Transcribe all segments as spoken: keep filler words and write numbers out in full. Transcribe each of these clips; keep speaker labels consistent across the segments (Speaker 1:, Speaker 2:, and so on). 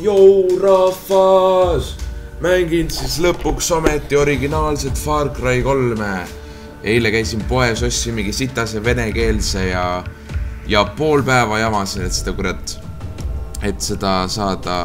Speaker 1: Jou rahvas! Mängin siis lõpuks ometi originaalset Far Cry kolme. Eile käisin poes, ostsin mingi sitase venekeelse ja ja pool päeva jamasin, et seda kurat, et seda saada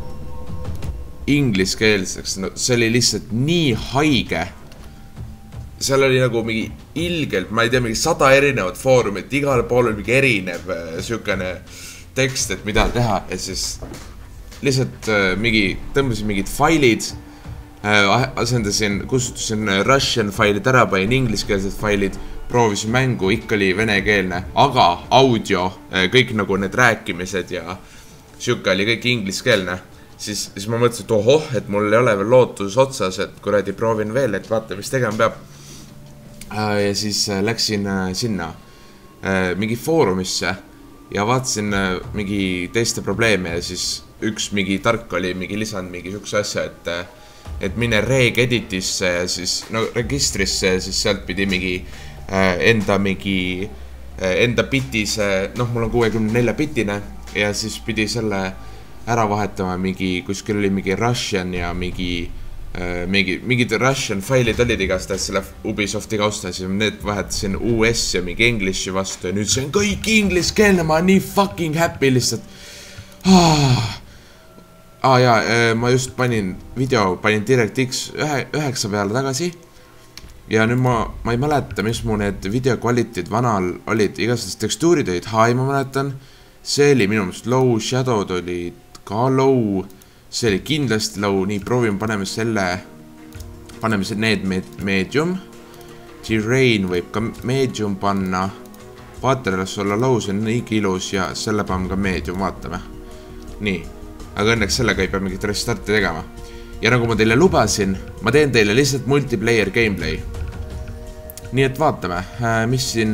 Speaker 1: ingliskeelseks. No, see oli lihtsalt nii haige. Seal oli nagu mingi ilgelt, ma ei tea, mingi sada erinevat foorumit, igal pool oli mingi erinev sükene tekst, et mida teha, et siis lihtsalt äh, mingi, tõmbasin mingid failid, äh, asendasin, kustutasin Russian failid ära, panin ingliskeelsed failid, proovisin mängu, ikka oli venekeelne, aga audio, äh, kõik nagu need rääkimised ja siuke oli kõik ingliskeelne, siis, siis ma mõtlesin, et ohoh, et mul ei ole veel lootus otsas, et kuradi proovin veel, et vaata, mis tegema peab. Äh, ja siis äh, läksin äh, sinna äh, mingi foorumisse ja vaatasin äh, mingi teiste probleeme ja siis üks mingi tark oli mingi lisanud mingi sihukese asja, et, et mine reg editisse ja siis, no registrisse ja siis sealt pidi mingi äh, enda mingi, äh, enda bitise, noh, mul on kuuekümne nelja bitine ja siis pidi selle ära vahetama mingi, kuskil oli mingi Russian ja mingi, äh, mingi, mingid Russian failid olid igastahes selle Ubisofti kaustas ja need vahetasin U S ja mingi Englishi vastu ja nüüd see on kõik ingliskeelne, ma olen nii fucking happy lihtsalt. Ah. Ah jaa, ma just panin video, panin DirectX üheksa peale tagasi ja nüüd ma, ma ei mäleta, mis mu need video kvaliteed vanal olid, igasugused tekstuurid olid high, ma mäletan, see oli minu meelest low, shadow'd olid ka low, see oli kindlasti low, nii proovime, paneme selle, paneme see need medium, terrain võib ka medium panna, vaatele las olla low, see on niigi ilus ja selle paneme ka medium, vaatame, nii. Aga õnneks sellega ei pea mingit restarti tegema. Ja nagu ma teile lubasin, ma teen teile lihtsalt multiplayer gameplay. Nii et vaatame, mis siin...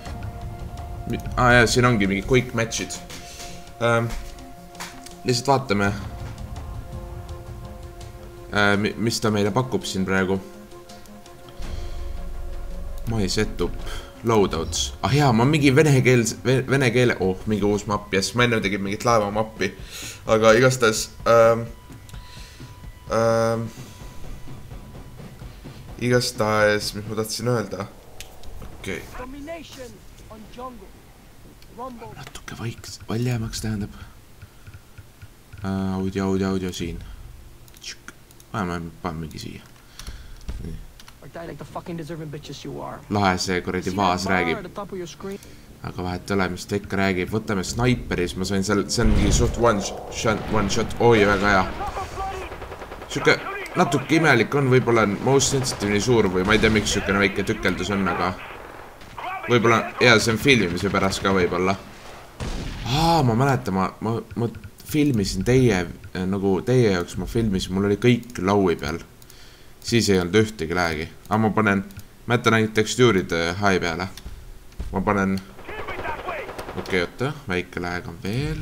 Speaker 1: Ah, jah, siin ongi mingi quick matchid. Ähm, lihtsalt vaatame, äh, mis ta meile pakub siin praegu. My setup, loadouts. Ah jaa, ma mingi vene keele, vene keele, oh, mingi uus mapp, yes, ma enne tegin mingit laeva mappi. Aga igastahes ähm, ähm, igastahes, mis ma tahtsin öelda? Okei. Natuke vaiks, valjemaks tähendab. Audio, audio, audio siin. Vähema panen mingi siia. Lahe see kuradi vaas räägib. Aga vahet ole, mis ta ikka räägib. Võtame snaiperis, ma sain seal, see on mingi suht one shot, one shot, oi, väga hea. Siuke natuke imelik on, võib-olla on most sensitive nii suur või ma ei tea, miks siukene väike tükeldus on, aga võib-olla, ja see on filmimise pärast ka võib-olla. Aa, ma mäletan, ma, ma, ma filmisin teie, nagu teie jaoks ma filmisin, mul oli kõik laui peal. Siis ei olnud ühtegi läägi. Aga ma panen, ma jätan ainult tekstuurid high peale. Ma panen okei, oota, väike lääg on veel.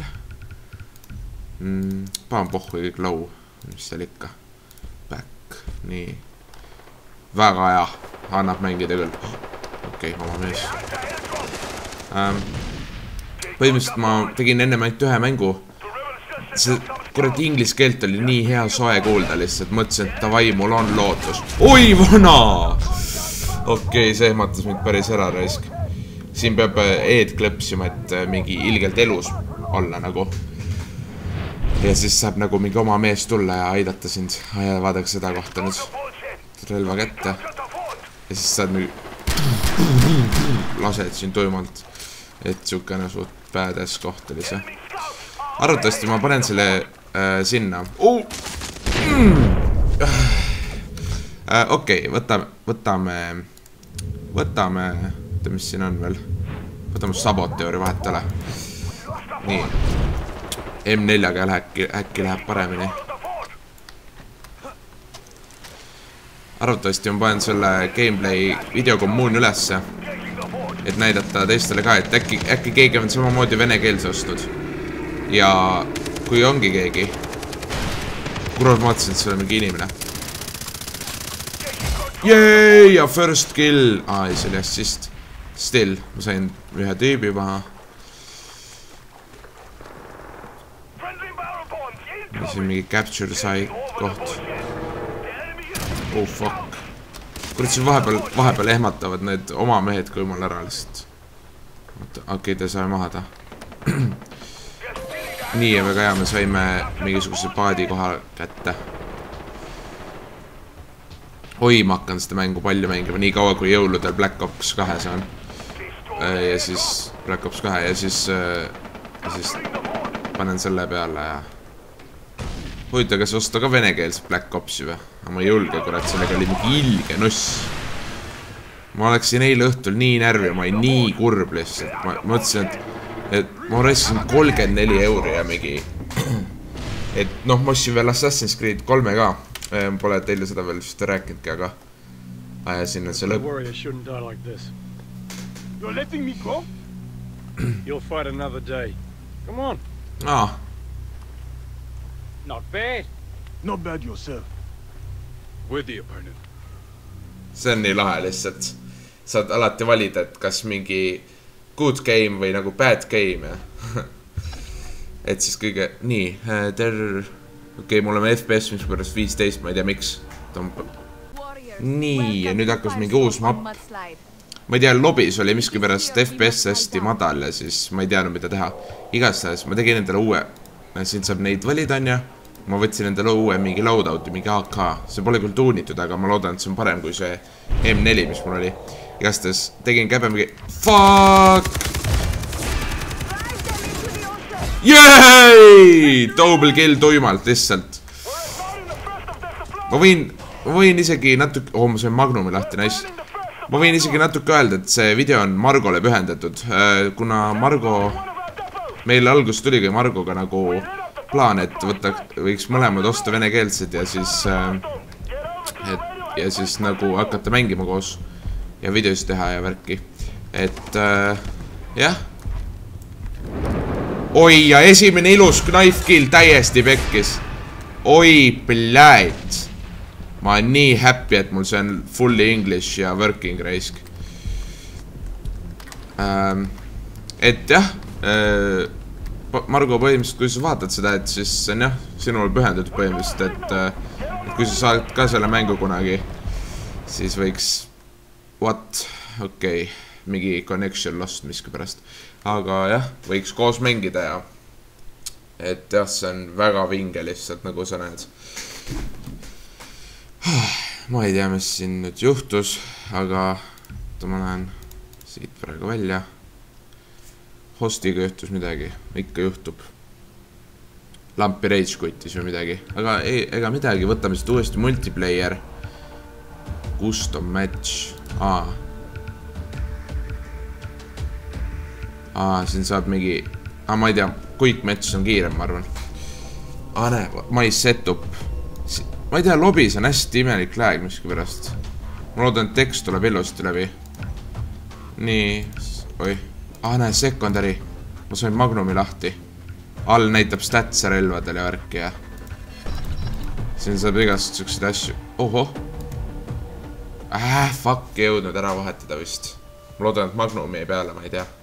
Speaker 1: Mm, panen pohhu kõik low, mis seal ikka. Back, nii. Väga hea, annab mängida küll. Okei, oma mees. Ähm, põhimõtteliselt ma tegin ennem ainult ühe mängu. See kurat inglis keelt oli nii hea soe kuulda lihtsalt, mõtlesin, et tavai, mul on lootus. Oi, vana! Okei, see ehmatas mind päris ära raisk. Siin peab eed klõpsima, et mingi ilgelt elus olla nagu. Ja siis saab nagu mingi oma mees tulla ja aidata sind. Ja vaadake seda kohta nüüd. Relva kätte. Ja siis saad mingi... lased siin tuimalt. Et siukene suht badass koht oli see. Arvatavasti ma panen selle äh, sinna. Oh! Mm! Äh, okei, võtame... Võtame... Võtame... mis siin on veel. Võtame saboteori vahetele. Nii. M neljaga äkki, äkki läheb paremini. Arvatavasti on panen selle gameplay videokommuun ülesse. Et näidata teistele ka, et äkki, äkki keegi on samamoodi venekeelse ostnud. Ja kui ongi keegi. Kurat vaatasin, et see on mingi inimene. Yay! Ja first kill. Aa, ei, see oli assist. Still, ma sain ühe tüübi maha. siin mingi capture site koht. Oh fuck. Kurat, siin vahepeal, vahepeal ehmatavad need oma mehed, kui mul ära lihtsalt. Okei, te saime maha ta. Nii ja väga hea, me saime mingisuguse paadi koha kätte. Oi, ma hakkan seda mängu palju mängima, nii kaua kui jõuludel Black Ops kahe saan. Ja siis Black Ops kahe ja siis, ja siis panen selle peale ja huvitav, kas osta ka venekeelset Black Opsi või? Aga ma ei julge, kurat, sellega oli mingi ilge nuss. Ma oleksin eile õhtul nii närvi, ma olin nii kurb lihtsalt. Ma mõtlesin, et, et ma raiskasin kolmkümmend neli euri ja mingi et noh, ma ostsin veel Assassin's Creed kolme ka. Pole teile seda veel vist rääkinudki, aga aja sinna see lõpp.
Speaker 2: You're letting me go? You'll fight another day. Come on.
Speaker 1: Ah.
Speaker 2: Not bad.
Speaker 3: Not bad yourself.
Speaker 2: We're the opponent.
Speaker 1: See on nii lahe lihtsalt. Saad alati valida, et kas mingi good game või nagu bad game. Ja. Et siis kõige... Nii, ter... Okei, mul on F P S, mis pärast viisteist, ma ei tea miks. Nii, ja nüüd hakkas mingi uus map. Ma ei tea, lobis oli miski pärast F P S hästi madal ja siis ma ei teadnud, mida teha. Igastahes, ma tegin endale uue. Siin saab neid valida, on ja. Ma võtsin endale uue mingi loadouti, mingi A K. See pole küll tuunitud, aga ma loodan, et see on parem kui see M neli, mis mul oli. Igastahes, tegin käbe mingi... Fuck! Jäi! Double kill tuimalt, lihtsalt. Ma võin, ma võin isegi natuke... Oh, ma sain Magnumi lahti, nice. Ma võin isegi natuke öelda, et see video on Margole pühendatud. Kuna Margo... Meil algus tuligi Margoga nagu plaan, et võtta, võiks mõlemad osta venekeelsed ja siis... Et, ja siis nagu hakata mängima koos. Ja videos teha ja värki. Et... Jah. Oi, ja esimene ilus knife kill täiesti pekkis. Oi, pläät. Ma olen nii happy, et mul see on fully English ja working raisk. Ähm, et jah, äh, Margo põhimõtteliselt, kui sa vaatad seda, et siis see on jah, sinul pühendatud põhimõtteliselt, et, äh, et kui sa saad ka selle mängu kunagi, siis võiks, what, okei, okay, mingi connection lost miski pärast. Aga jah, võiks koos mängida ja et jah, see on väga vinge lihtsalt, nagu sa näed. Ma ei tea, mis siin nüüd juhtus, aga ma lähen siit praegu välja. Hostiga juhtus midagi, ikka juhtub. Lampi rage kuitis või midagi, aga ei, ega midagi, võtame siit uuesti multiplayer. Custom match, aa. Aa, siin saab mingi, aa, ma ei tea, quick match on kiirem, ma arvan. Aa, näe, ma ei setup. Ma ei tea, lobis on hästi imelik lag miski pärast. Ma loodan, et tekst tuleb ilusti läbi. Nii, oi. Ah, näe, secondary. Ma sain Magnumi lahti. All näitab statsa relvadel ja värki ja siin saab igast selliseid asju. Oho. Äh, fuck, ei jõudnud ära vahetada vist. Ma loodan, et Magnumi ei peale, ma ei tea.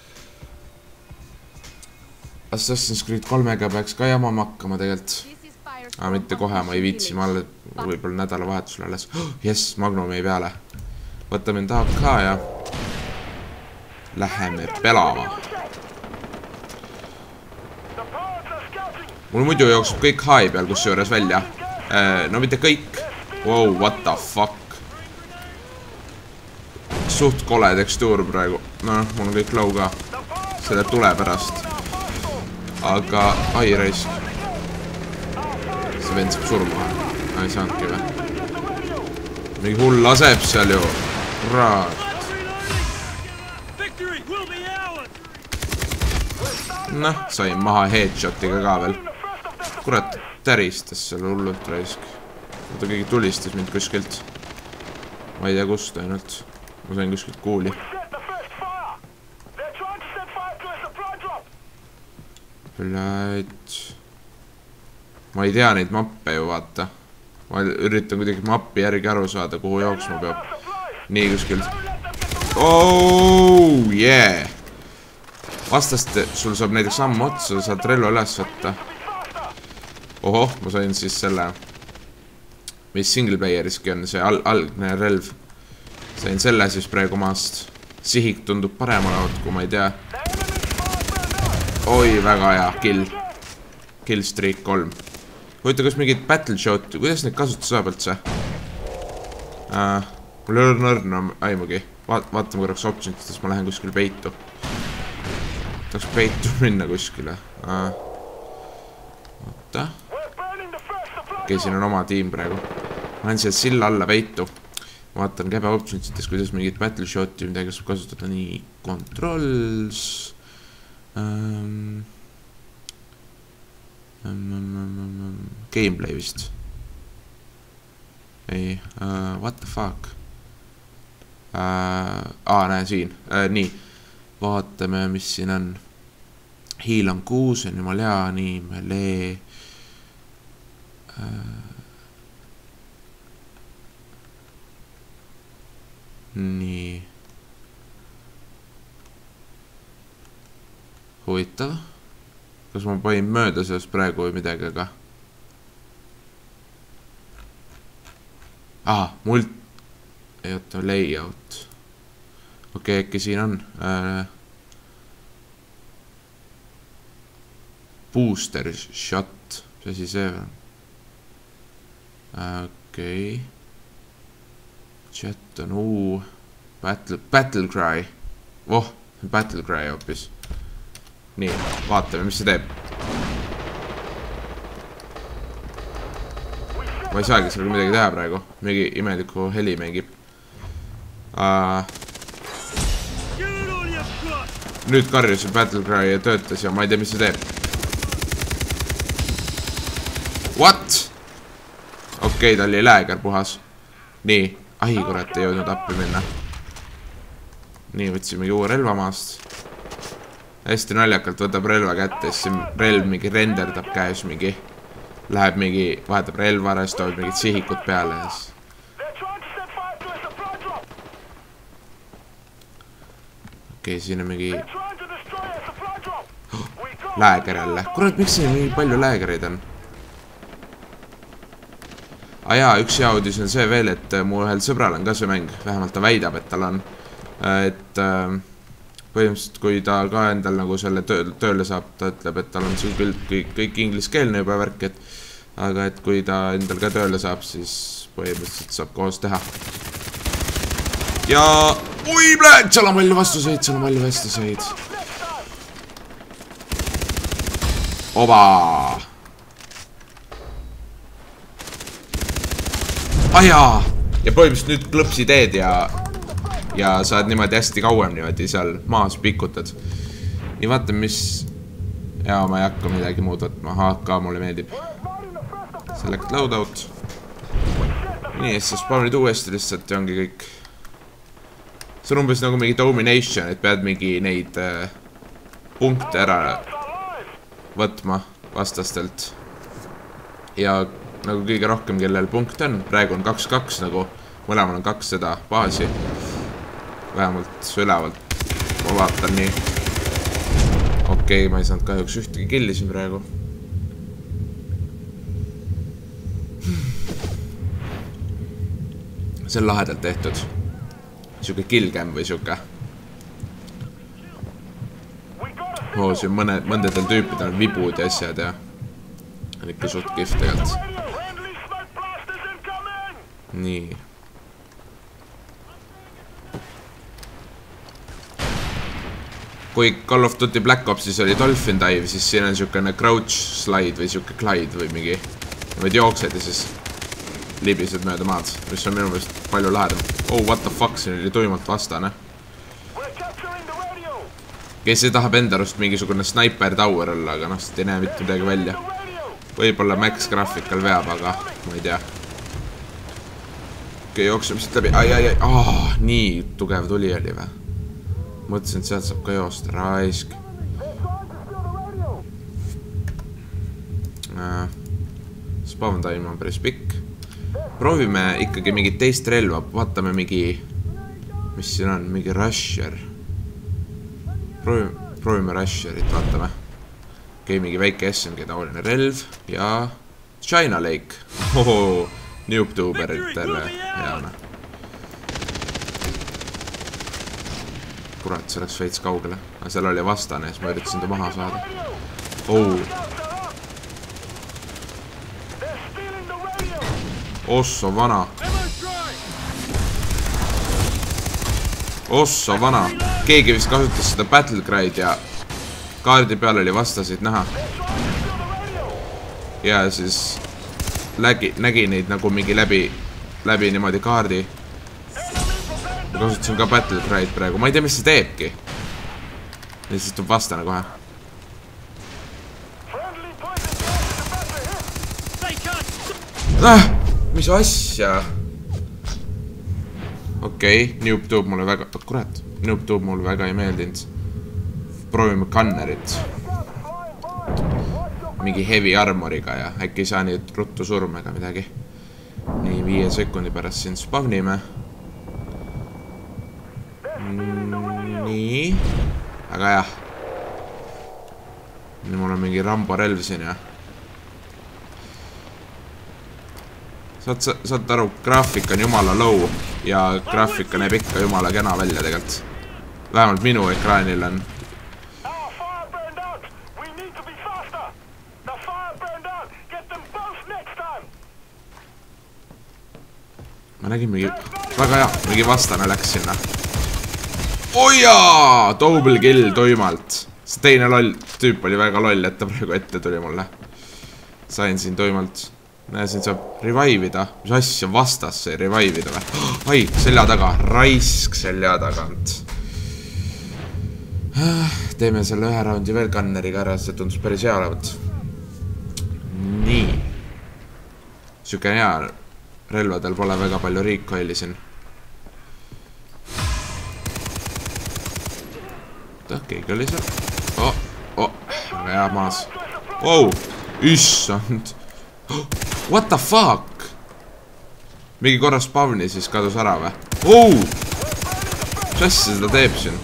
Speaker 1: Assassin's Creed kolmega peaks ka jama makkama tegelikult. Aga mitte kohe, ma ei viitsi, ma alle võib-olla nädala vahetusel alles. Oh, jess, Magnumi ei peale. Võtame enda A K ja läheme pelama. Mul muidu jookseb kõik hai peal, kus juures välja. No mitte kõik. Wow, what the fuck. Suht kole tekstuur praegu. No, mul on kõik low ka. Selle tule pärast. Aga, ai raisk. See vend saab surma. Ei saanudki või. Mingi hull laseb seal ju. Raat. Noh, sain maha headshotiga ka veel. Kurat, täristas selle hullult raisk. Ta keegi tulistas mind kuskilt. Ma ei tea kust ainult. Ma sain kuskilt kuuli. Pläät. Ma ei tea neid mappe ju vaata. Ma üritan kuidagi mappi järgi aru saada, kuhu jooksma peab. Nii kuskilt. Oh, yeah. Vastast sul saab näiteks ammu otsa, saad relva üles võtta. ohoh, ma sain siis selle, mis single playeriski on see al algne relv. Sain selle siis praegu maast. Sihik tundub parem olevat, kui ma ei tea. Oi, väga hea, kill. Kill streak kolm. Huvita, kas mingid battle shot, kuidas neid kasutus saab üldse? Uh, mul ei ole nõrna aimugi. Vaat, vaatame korraks optionitest, ma lähen kuskil peitu. Tahaks peitu minna kuskile. Uh, oota. Okei, siin on oma tiim praegu. Ma lähen siia silla alla peitu. Vaatan käbe optionitest, kuidas mingid battle shoti midagi saab kasutada. Nii, controls. Um, um, um, um, um, gameplay vist. Ei, uh, what the fuck? Uh, aa, näe siin. Uh, nii, vaatame, mis siin on. Heal on kuus, on jumal hea, nii, melee. Uh, nii. Huvitav. Kas ma panin mööda sellest praegu või midagi, aga... Aha, mult... Ei oota, layout. Okei, äkki siin on. Äh... Booster shot. See asi see on. Okei. Chat on uu. Battle, battle cry. Oh, battle cry hoopis. Nii, vaatame, mis see teeb. Ma ei saagi sellega midagi teha praegu. Mingi imeliku heli mängib. Uh, nüüd karjus see battle cry ja töötas ja ma ei tea, mis see teeb. What? Okei, okay, ta oli lääger puhas. Nii, ahi kurat ei jõudnud appi minna. Nii, võtsimegi uue relva maast. Hästi naljakalt võtab relva kätte, siis relv mingi renderdab käes mingi. Läheb mingi, vahetab relva ära, siis toob mingid sihikud peale. Okei, siin on mingi... Oh, lääger jälle. Kurat, miks siin nii palju läägereid on? Ah jaa, üks hea uudis on see veel, et mu ühel sõbral on ka see mäng. Vähemalt ta väidab, et tal on. Et... Põhimõtteliselt, kui ta ka endal nagu selle tööle saab, ta ütleb, et tal on see küll kõik, kõik ingliskeelne juba värk, et aga et kui ta endal ka tööle saab, siis põhimõtteliselt saab koos teha. Ja... Ui, pläät! Seal on palju vastuseid, seal on palju vastuseid. Oba! Ah jaa! Ja põhimõtteliselt nüüd klõpsi teed ja... Ja saad niimoodi hästi kauem niimoodi seal maas pikutad. Nii vaatame, mis... Jaa, ma ei hakka midagi muud võtma. H K mulle meeldib. Select loadout. Nii, siis spawnid uuesti lihtsalt ja ongi kõik. See on umbes nagu mingi domination, et pead mingi neid äh, punkte ära võtma vastastelt. Ja nagu kõige rohkem, kellel punkt on. Praegu on kaks kaks nagu. Mõlemal on kaks seda baasi. Vähemalt ülevalt. Ma vaatan nii. Okei, ma ei saanud kahjuks ühtegi killi siin praegu. See on lahedalt tehtud. Siuke killcam või siuke. Oo, siin mõne, mõndadel tüüpidel on vibud ja asjad ja on ikka suht kihvt tegelikult. Nii. Kui Call of Duty Black Opsis oli Dolphin Dive, siis siin on siukene crouch slide või siuke glide või mingi võid jooksed ja siis libised mööda maad, mis on minu meelest palju lahedam. Oh, what the fuck, siin oli tuimalt vastane. Kes ei tahab enda arust mingisugune sniper tower olla, aga noh, sest ei näe mitte midagi välja. Võib-olla Max Graphical veab, aga ma ei tea. Okei, jookseme siit läbi. Ai, ai, ai. Ah, nii tugev tuli oli või? Mõtlesin, et sealt saab ka joosta. Raisk. Spawn time on päris pikk. Proovime ikkagi mingit teist relva. Vaatame mingi... Mis siin on? Mingi rusher. Proovime, proovime rusherit, vaatame. Okei, mingi väike S M G taoline relv. Ja China Lake. Oho, Noobtuberitele heana. Kurat, see läks veits kaugele. Aga seal oli vastane, siis ma üritasin ta maha saada. Oh. Osso vana. Osso vana. Keegi vist kasutas seda Battlecry'd ja kaardi peal oli vastasid näha. Ja siis lägi, nägi neid nagu mingi läbi, läbi niimoodi kaardi. Ma kasutasin ka Battlecry'd praegu. Ma ei tea, mis see teebki. Ja siis tuleb vastane kohe. Ah, mis asja? Okei, okay, Noobtube mulle väga... Kurat, Noobtube mulle väga ei meeldinud. Proovime Gunnerit. Mingi heavy armoriga ja äkki ei saa nii ruttu surma ega midagi. Nii, viie sekundi pärast siin spavnime. Nii. Aga jah. Nüüd mul on mingi Rambo relv siin ja. Saad, saad aru, graafik on jumala low ja graafika näeb ikka jumala kena välja tegelikult. Vähemalt minu ekraanil on. Ma nägin mingi, väga hea, mingi vastane läks sinna. Ojaa, double kill toimalt. See teine loll, tüüp oli väga loll, et ta praegu ette tuli mulle. Sain siin toimalt. Näe, siin saab revive'ida. Mis asja vastas see revive'ida või? Ai, selja taga. Raisk selja tagant. Teeme selle ühe raundi veel Gunneriga ära, see tundus päris hea olevat. Nii. Süke hea. Relvadel pole väga palju recoil'i siin. Ta, keegi oli seal. Oh, oh, väga hea maas. Wow, issand. What the fuck? Mingi korra spavni siis kadus ära või? Oh! Mis asja seda teeb siin?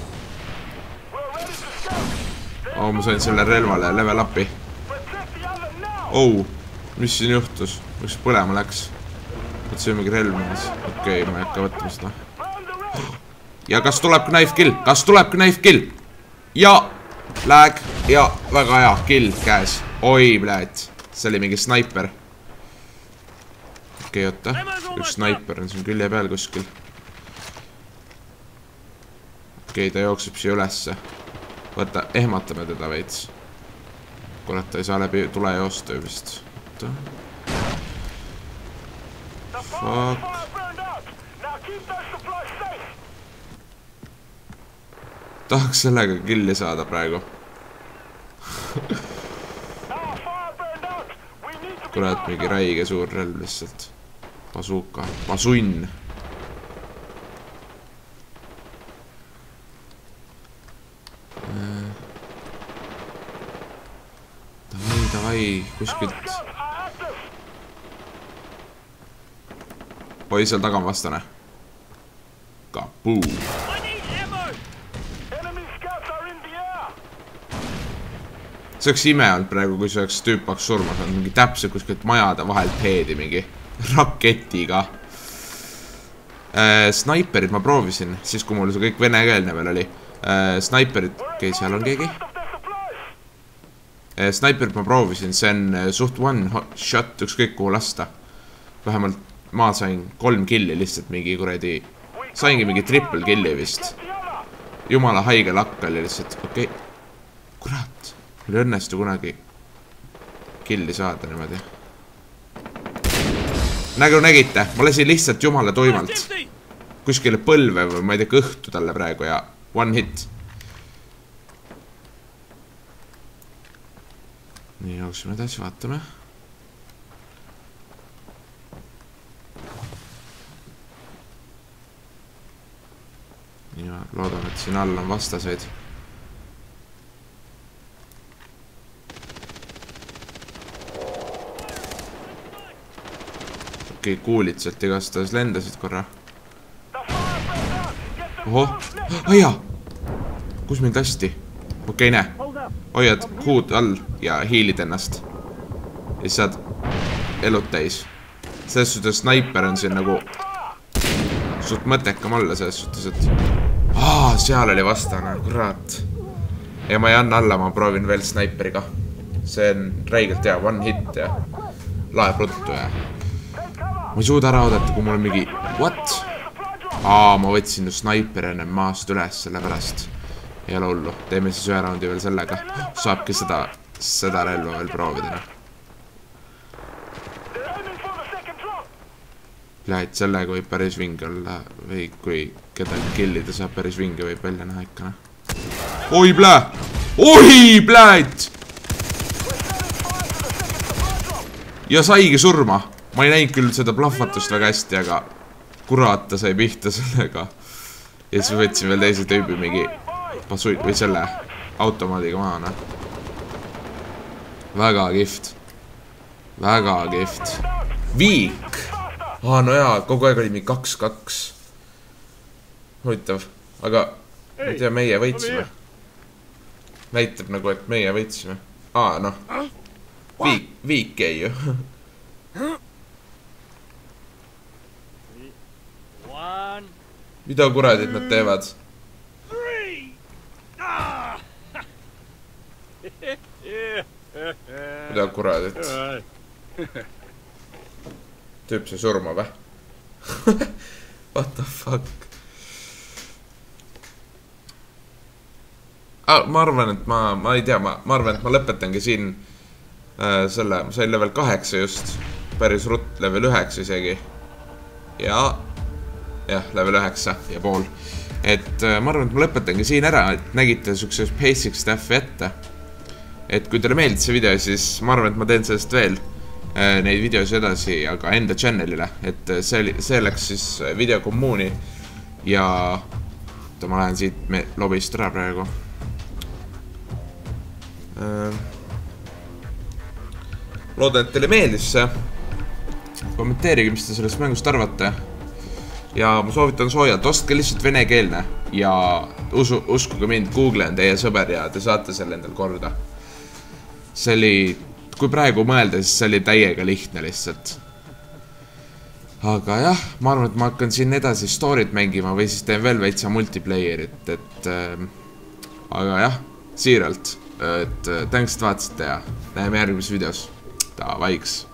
Speaker 1: Oh, ma sain selle relvale level upi. Oh, mis siin juhtus? Miks põlema läks? Et see on mingi relv maas. Okei, ma ei hakka võtma seda. Ja kas tuleb knife kill? Kas tuleb knife kill? Ja, lag. Ja, väga hea, kill käes. Oi, blääd. See oli mingi snaiper. Okei, oota. Üks snaiper on siin külje peal kuskil. Okei, ta jookseb siia ülesse. Võtta, ehmatame teda veits. Kurat, ta ei saa läbi tule joosta vist. Oota. Fuck. Tahaks sellega killi saada praegu. Kurat, mingi räige suur relv lihtsalt. Bazooka. Basunn. Davai, davai. Kuskilt. Oi, seal taga on vastane. Kapuu. See oleks ime olnud praegu, kui see oleks tüüpaks surma saanud. Mingi täpselt kuskilt majade vahelt heedi mingi raketiga. Äh, snaiperid ma proovisin, siis kui mul see kõik venekeelne veel oli. Äh, snaiperid, okei, seal on keegi. Äh, snaiperid ma proovisin, see on suht one shot, ükskõik kuhu lasta. Vähemalt ma sain kolm killi lihtsalt mingi kuredi. Saingi mingi triple killi vist. Jumala haige lakk oli lihtsalt, okei. Kurat. Meil õnnestu kunagi killi saada niimoodi. Nagu nägite, ma lasin lihtsalt jumala toimalt. Kuskile põlve või ma ei tea kõhtu talle praegu ja one hit. Nii, jooksime edasi, vaatame. Nii, loodame, et siin all on vastaseid. Okei, kuulid sealt igast lendasid korra. Ohoh, aia! Kus mind lasti? Okei, näe. Hoiad huud all ja hiilid ennast. Ja siis saad elud täis. Selles suhtes snaiper on siin nagu suht mõttekam olla selles suhtes, et aa, seal oli vastane, kurat. Ja ma ei anna alla, ma proovin veel snaiperiga. See on räigelt hea, one hit ja laeb ruttu ja ma ei suuda ära oodata, kui mul on mingi what? Aa, ma võtsin ju snaiperi enne maast üles, selle pärast ei ole hullu, teeme siis ühe raundi veel sellega. Saabki seda, seda relva veel proovida. Lähed sellega võib päris vinge olla või kui kedagi killida saab päris vinge võib välja näha ikka. Oi plää! Oi pläät! Ja saigi surma. Ma ei näinud küll seda plahvatust väga hästi, aga kurat ta sai pihta sellega. Ja siis võtsin veel teise tüübi mingi pasu või selle automaadiga maana. Väga kihvt. Väga kihvt. Viik! Aa, no jaa, kogu aeg oli mingi kaks kaks. Huvitav. Aga ma ei tea, meie võitsime. Näitab nagu, et meie võitsime. Aa, noh. Viik, viik ei ju. Mida kuradid nad teevad? Mida kuradid? Tüüp see surma või? What the fuck? Ah, ma arvan, et ma, ma ei tea, ma, ma arvan, et ma lõpetangi siin äh, selle, ma sain level kaheksa just, päris rutt, level üheksa isegi. Ja, jah, level üheksa ja pool. Et äh, ma arvan, et ma lõpetangi siin ära, et nägite sukses basic stuff'i ette. Et kui teile meeldis see video, siis ma arvan, et ma teen sellest veel äh, neid videosi edasi, aga enda channelile. Et see, see läks siis videokommuuni ja ma lähen siit me lobist ära praegu. Loodan, et teile meeldis see. Kommenteerige, mis te sellest mängust arvate. Ja ma soovitan soojalt, ostke lihtsalt venekeelne. Ja usu, uskuge mind, Google on teie sõber ja te saate selle endal korda. See oli, kui praegu mõelda, siis see oli täiega lihtne lihtsalt. Aga jah, ma arvan, et ma hakkan siin edasi story't mängima või siis teen veel veitsa multiplayerit, et äh, aga jah, siiralt. Et thanks, et vaatasite ja näeme järgmises videos. Ta vaiks.